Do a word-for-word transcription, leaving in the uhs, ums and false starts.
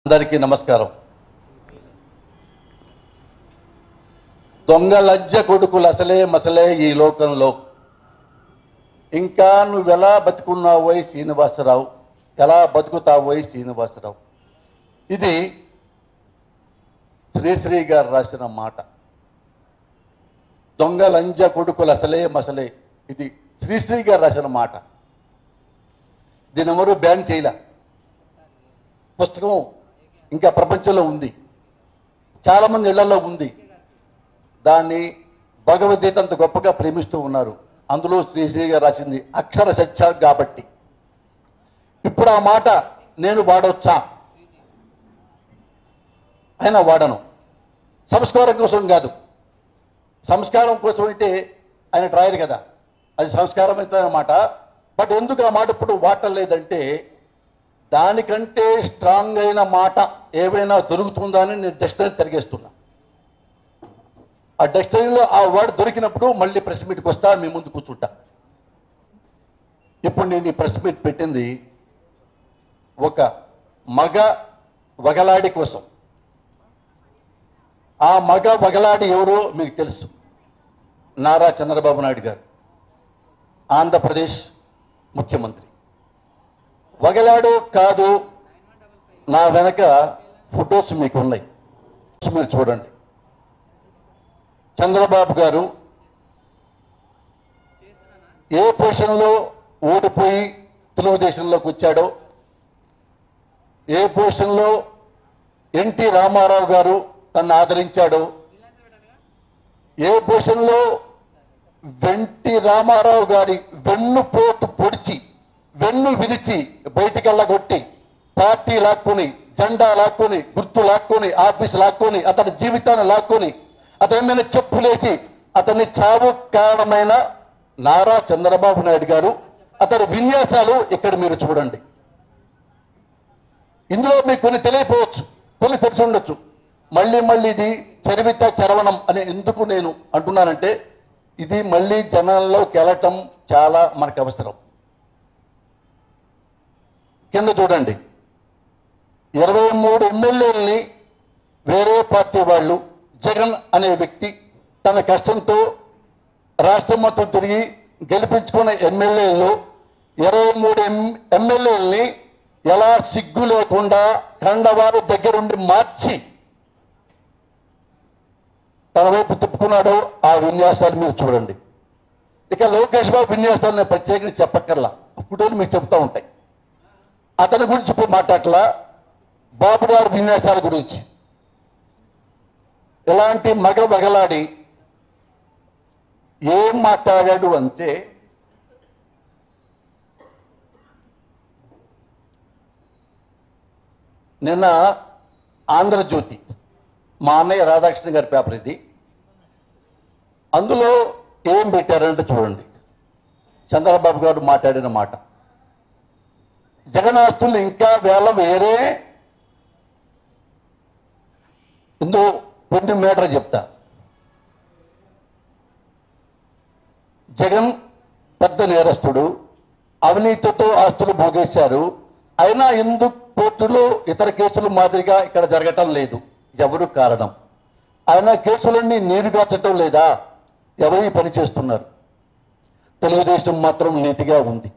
అందరికీ నమస్కారం. దొంగ లజ్జ కొడుకులు అసలే మసలే ఈ లోకంలో. ఇంకా నువ్వెలా బతుకున్నావోయ్ శ్రీనివాసరావు, ఎలా బతుకుతావోయ్ శ్రీనివాసరావు. ఇది శ్రీశ్రీ గారు రాసిన మాట. దొంగ లంజ కొడుకులు అసలే మసలే, ఇది శ్రీశ్రీ గారు రాసిన మాట. దీని ఎవరు బ్యాన్ చేయలే. పుస్తకం ఇంకా ప్రపంచంలో ఉంది, చాలామంది ఇళ్లలో ఉంది. దాన్ని భగవద్గీత అంత గొప్పగా ప్రేమిస్తూ ఉన్నారు. అందులో శ్రీశ్రీ గారు రాసింది అక్షర సత్య కాబట్టి. ఇప్పుడు ఆ మాట నేను వాడవచ్చా? అయినా వాడను. సంస్కారం కోసం కాదు. సంస్కారం కోసం అయితే ఆయన రాయరు కదా, అది సంస్కారం అయితే అన్నమాట. బట్ ఎందుకు ఆ మాట ఇప్పుడు వాడలేదంటే, దానికంటే స్ట్రాంగ్ అయిన మాట ఏవైనా దొరుకుతుందా అని నేను డిక్షనరీ తిరిగేస్తున్నా. ఆ డిక్షనరీలో ఆ వర్డ్ దొరికినప్పుడు మళ్ళీ ప్రెస్ మీట్కి వస్తా, మీ ముందు కూర్చుంటా. ఇప్పుడు నేను ఈ ప్రెస్ మీట్ పెట్టింది ఒక మగ వగలాడి కోసం. ఆ మగ వగలాడి ఎవరో మీకు తెలుసు, నారా చంద్రబాబు నాయుడు గారు, ఆంధ్రప్రదేశ్ ముఖ్యమంత్రి. వగలాడు కాదు, నా వెనక ఫొటోస్ మీకు ఉన్నాయి, మీరు చూడండి. చంద్రబాబు గారు ఏ పొజిషన్లో ఓడిపోయి తెలుగుదేశంలోకి వచ్చాడో, ఏ పొజిషన్లో ఎన్టీ రామారావు గారు తను ఆదరించాడో, ఏ పొజిషన్లో వెంటి రామారావు గారి వెన్నుపోటు పొడిచి వెన్ను విరిచి బయటికి వెళ్ళగొట్టి పార్టీ లాక్కొని, జెండా లాక్కొని, గుర్తు లాక్కొని, ఆఫీస్ లాక్కొని, అతని జీవితాన్ని లాక్కొని, అతని మీద చెప్పులేసి అతని చావు కారణమైన నారా చంద్రబాబు నాయుడు గారు, అతని విన్యాసాలు ఇక్కడ మీరు చూడండి. ఇందులో మీకు కొన్ని తెలియపోవచ్చు, కొన్ని తెలిసి ఉండొచ్చు. మళ్ళీ మళ్ళీ ఇది చరివిత చరవణం అని ఎందుకు నేను అంటున్నానంటే, ఇది మళ్ళీ జనాల్లోకి వెళ్ళటం చాలా మనకు అవసరం. కింద చూడండి, ఇరవై మూడు ఎమ్మెల్యేలని వేరే పార్టీ వాళ్ళు, జగన్ అనే వ్యక్తి తన కష్టంతో రాష్ట్రం మొత్తం తిరిగి గెలిపించుకున్న ఎమ్మెల్యేలు ఇరవై మూడు ఎం ఎమ్మెల్యేలని ఎలా సిగ్గు లేకుండా కండవారు దగ్గరుండి మార్చి తన వైపు తిప్పుకున్నాడో ఆ విన్యాసాలు మీరు చూడండి. ఇక లోకేష్ బాబు విన్యాసాలు నేను ప్రత్యేకంగా చెప్పక్కర్లా, ఫోటోలు మీకు చెప్తూ ఉంటాయి. అతని గురించి ఇప్పుడు మాట్లాడలా, బాబు గారి విన్యాసాల గురించి. ఇలాంటి మగ వగలాడి ఏం మాట్లాడాడు అంటే, నిన్న ఆంధ్రజ్యోతి, మా అన్నయ్య రాధాకృష్ణ గారి పేపర్ ఇది, అందులో ఏం పెట్టారంటే చూడండి. చంద్రబాబు గారు మాట్లాడిన మాట, జగన్ ఆస్తులు ఇంకా వేల వేరే. ఇందో కొన్ని మీటర్ చెప్తా. జగన్ పెద్ద నేరస్తుడు, అవినీతితో ఆస్తులు భోగేశారు. అయినా ఎందుకు కోర్టులో ఇతర కేసులు మాదిరిగా ఇక్కడ జరగటం లేదు? ఎవరు కారణం? ఆయన కేసులన్నీ నీరుగాచటం లేదా? ఎవరు పని చేస్తున్నారు? తెలుగుదేశం మాత్రం నీతిగా ఉంది.